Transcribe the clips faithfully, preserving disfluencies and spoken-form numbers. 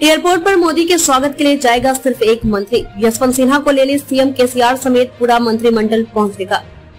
Airport पर मोदी के स्वागत के लिए जाएगा सिर्फ एक मंत्री। यशवंत सिन्हा को लेने सीएम केसीआर समेत पूरा मंत्रिमंडल पहुंचेगा।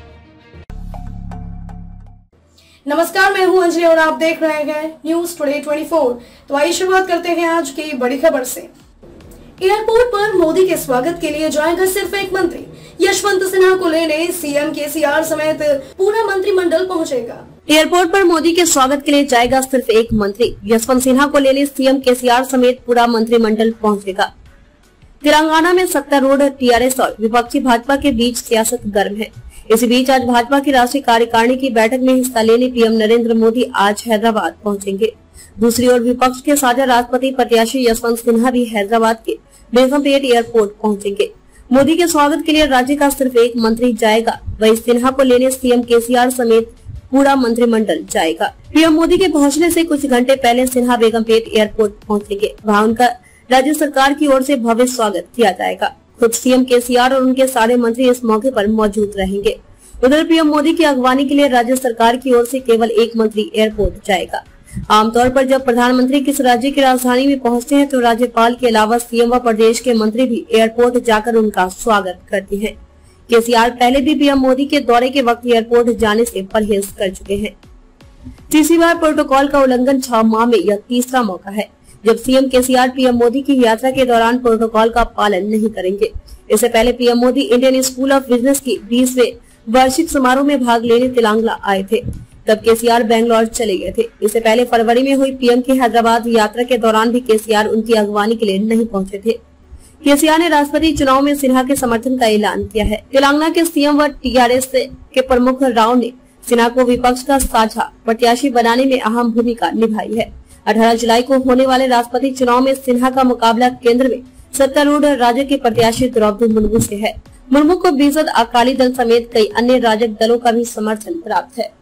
नमस्कार, मैं हूं अंजलि और आप देख रहे हैं न्यूज टुडे चौबीस। तो आइए शुरुआत करते हैं आज की बड़ी खबर से। एयरपोर्ट पर मोदी के स्वागत के लिए जाएगा सिर्फ एक मंत्री। यशवंत सिन्हा को लेने सीएम केसीआर समेत पूरा मंत्रिमंडल पहुंचेगा। एयरपोर्ट पर मोदी के स्वागत के लिए जाएगा सिर्फ एक मंत्री। यशवंत सिन्हा को लेने सीएम केसीआर समेत पूरा मंत्रिमंडल पहुंचेगा। तेलंगाना में सत्तारूढ़ टीआरएस और विपक्षी भाजपा के बीच सियासत गर्म है। इसी बीच आज भाजपा की राष्ट्रीय कार्यकारिणी की बैठक में हिस्सा लेने पीएम नरेंद्र मोदी आज हैदराबाद पहुंचेंगे। दूसरी ओर विपक्ष के साझा राष्ट्रपति प्रत्याशी यशवंत सिन्हा भी हैदराबाद के बेगमपेट एयरपोर्ट पहुंचेंगे। मोदी के स्वागत के लिए राज्य का सिर्फ एक मंत्री जाएगा, वहीं सिन्हा को लेने सीएम केसीआर समेत पूरा मंत्रिमंडल जाएगा। पीएम मोदी के पहुंचने से कुछ घंटे पहले सिन्हा बेगमपेट एयरपोर्ट पहुंचेंगे। वहां उनका राज्य सरकार की ओर से भव्य स्वागत किया जाएगा। खुद सीएम केसीआर और उनके सारे मंत्री इस मौके पर मौजूद रहेंगे। उधर पीएम मोदी की अगवानी के लिए राज्य सरकार की ओर से केवल एक मंत्री एयरपोर्ट जाएगा। आमतौर पर जब प्रधानमंत्री किस राज्य की राजधानी में पहुंचते हैं तो राज्यपाल के अलावा सीएम व प्रदेश के मंत्री भी एयरपोर्ट जाकर उनका स्वागत करते हैं। केसीआर पहले भी पीएम मोदी के दौरे के वक्त एयरपोर्ट जाने से परहेज कर चुके हैं। तीसरी बार प्रोटोकॉल का उल्लंघन छह माह में यह तीसरा मौका है जब सीएम केसीआर पीएम मोदी की यात्रा के दौरान प्रोटोकॉल का पालन नहीं करेंगे। इससे पहले PM Modi Indian school of business की बीसवें वार्षिक समारोह में भाग लेने तेलंगाना आए थे, तब केसीआर बेंगलोर चले गए थे। इससे पहले फरवरी में हुई पीएम की हैदराबाद यात्रा के दौरान भी केसीआर उनकी अगवानी के लिए नहीं पहुंचे थे। केसीआर ने राष्ट्रपति चुनाव में सिन्हा के समर्थन का ऐलान किया है। तेलंगाना के सीएम व टीआरएस के प्रमुख राव ने सिन्हा को विपक्ष का साझा प्रत्याशी बनाने में अहम भूमिका निभाई है। अठारह जुलाई को होने वाले राष्ट्रपति चुनाव में सिन्हा का मुकाबला केंद्र में सत्तारूढ़ राज्य के प्रत्याशी द्रौपदी मुर्मू से है। मुर्मू को बीजद अकाली दल समेत कई अन्य राजग दलों का भी समर्थन प्राप्त है।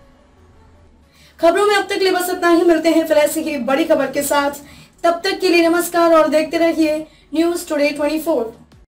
खबरों में अब तक लिए बस इतना ही। मिलते हैं फिर ऐसी ही बड़ी खबर के साथ। तब तक के लिए नमस्कार और देखते रहिए न्यूज टुडे चौबीस।